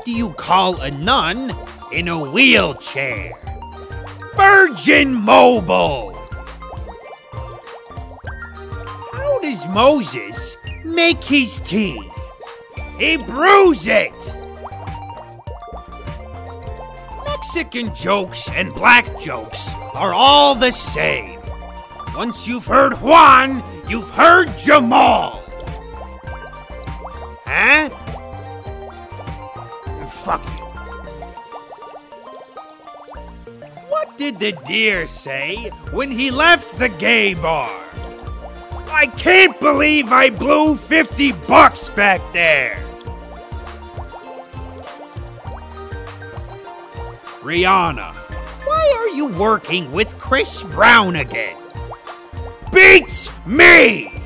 do you call a nun in a wheelchair? Virgin Mobile! How does Moses make his tea? He brews it! Mexican jokes and black jokes are all the same. Once you've heard Juan, you've heard Jamal. Huh? Fuck you. What did the deer say when he left the gay bar? I can't believe I blew $50 back there. Rihanna, why are you working with Chris Brown again? Beats me!